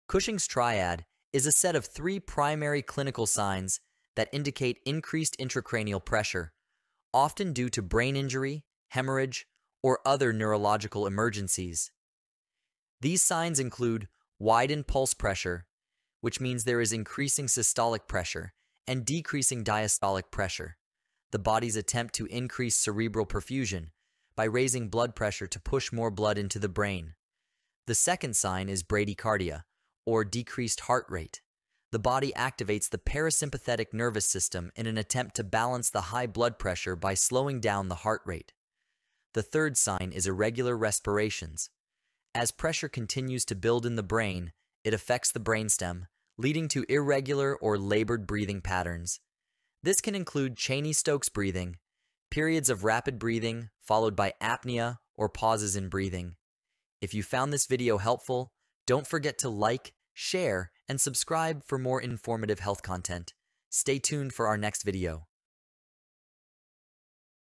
Cushing's triad is a set of three primary clinical signs that indicate increased intracranial pressure, often due to brain injury, hemorrhage, or other neurological emergencies. These signs include widened pulse pressure, which means there is increasing systolic pressure, and decreasing diastolic pressure, the body's attempt to increase cerebral perfusion by raising blood pressure to push more blood into the brain. The second sign is bradycardia, or decreased heart rate. The body activates the parasympathetic nervous system in an attempt to balance the high blood pressure by slowing down the heart rate. The third sign is irregular respirations. As pressure continues to build in the brain, it affects the brainstem, leading to irregular or labored breathing patterns. This can include Cheyne-Stokes breathing, periods of rapid breathing followed by apnea or pauses in breathing. If you found this video helpful, don't forget to like, share, and subscribe for more informative health content. Stay tuned for our next video.